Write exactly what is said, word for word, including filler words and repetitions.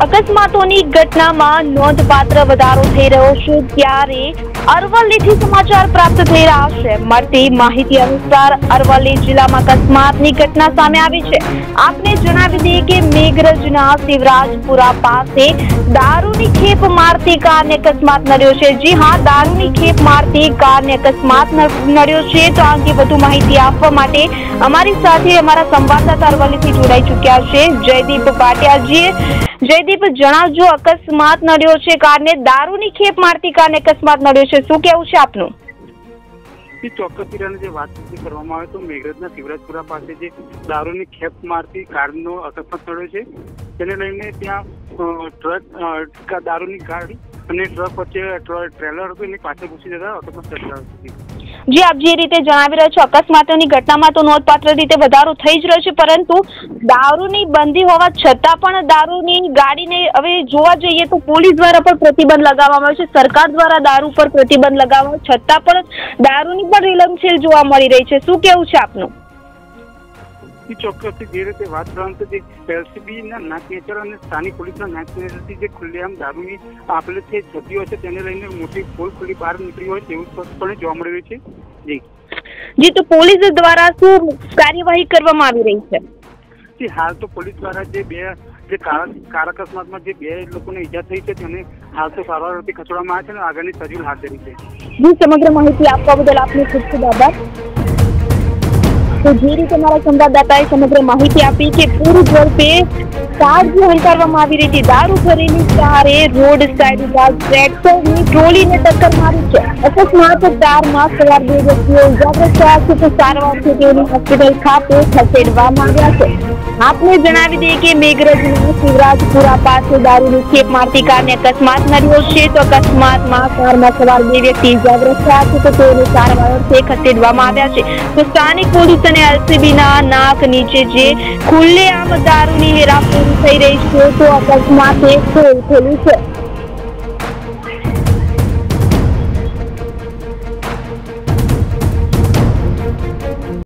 અકસ્માતોની ઘટનામાં નોંધપાત્ર વધારો થઈ રહ્યો છે ત્યારે અરવલ્લીથી સમાચાર પ્રાપ્ત થઈ રહ્યા છે। મળતી માહિતી અનુસાર અરવલ્લી જિલ્લામાં અકસ્માતની ઘટના સામે આવી છે। આપને જણાવી દઈએ કે મેઘરજના શિવરાજપુરા પાસે દારૂની ખેપ મારતી કારને અકસ્માત નડ્યો છે। જી હા, દારૂની ખેપ મારતી કારને અકસ્માત નડ્યો છે। તો આ અંગે વધુ માહિતી આપવા માટે અમારી સાથે અમારા સંવાદદાતા અરવલ્લીથી જોડાઈ ચુક્યા છે જયદીપ ભાટિયાજી। જયદીપ, જણાવજો, અકસ્માત નડ્યો છે કારને દારૂની ખેપ મારતી કારને અકસ્માત નડ્યો છે, શું કેવું છે આપનું? ચોક્કસ જે વાત કરવામાં આવે તો મેઘરજના શિવરાજપુરા પાસે જે દારૂની ખેપ મારતી કારનો અકસ્માત થયો છે તેને લઈને ત્યાં ટ્રક દારૂની ગાડી અને ટ્રક વચ્ચે ટ્રેલર હતું એની પાછળ ઘૂસી જતા અકસ્માત સર્જાયો છે। જી, આપ જે રીતે જણાવી રહ્યા છો અકસ્માતોની ઘટનામાં તો નોંધપાત્ર રીતે વધારો થઈ જ રહ્યો છે, પરંતુ દારૂની બંધી હોવા છતાં પણ દારૂની ગાડીને હવે જોવા જઈએ તો પોલીસ દ્વારા પણ પ્રતિબંધ લગાવવામાં આવ્યો છે, સરકાર દ્વારા દારૂ પર પ્રતિબંધ લગાવવામાં છતાં પણ દારૂની પણ રેલમછેલ જોવા મળી રહી છે, શું કેવું છે આપનું? ચોક્કસ જે રીતે વાત કરવામાં જે એલસીબીના નાક નેચર અને સ્થાનિક પોલીસના નાક નેચરથી જે ખુલ્લેઆમ દારૂની આપલે છે જતી હોય છે તેને લઈને મોટી પોલ ખુલ્લી બહાર નીકળી હોય તેવું સ્પષ્ટપણે જોવા મળી રહ્યું છે। જી જી તો પોલીસ દ્વારા શું કાર્યવાહી કરવામાં આવી રહી છે? જી હાલ તો પોલીસ દ્વારા જે બે જે કાર અકસ્માતમાં જે બે લોકોને ઈજા થઈ છે તેને હાલ તો સારવાર અર્થે ખસેડવામાં આવે છે અને આગળની તજવીજ હાથ ધરી છે। જી, સમગ્ર માહિતી આપવા બદલ આપનો ખૂબ ખૂબ આભાર। તો જે રીતે અમારા સંવાદદાતાએ સમગ્ર માહિતી આપી કે પૂરી ઝડપે કાર જે હંકારવામાં આવી રહી હતી, દારૂ ભરેલી કારે રોડ સાઈડ ઉપર ટ્રેક્ટરની ટ્રોલીને ટક્કર મારી છે। અકસ્માત કારમાં સવાર બે વ્યક્તિઓ ઇજાગ્રસ્ત થયા છે તો સારવાર છે તેની હોસ્પિટલ ખાતે ખસેડવામાં આવ્યા છે। આપને જણાવી દઈએ કે મેઘરજના શિવરાજપુરા પાસે દારૂની ખેપ મારતી કારને અકસ્માત નડ્યો છે તો અકસ્માતમાં કારમાં સવાર બે વ્યક્તિ ઇજાગ્રસ્ત થયા છે તો તેઓને સારવાર અર્થે ખસેડવામાં આવ્યા છે। તો સ્થાનિક પોલીસ અને એલસીબીના નાક નીચે જે ખુલ્લેઆમ દારૂની હેરાફેરી થઈ રહી છે તો અકસ્માતે ખોલ ખોલ્યું છે।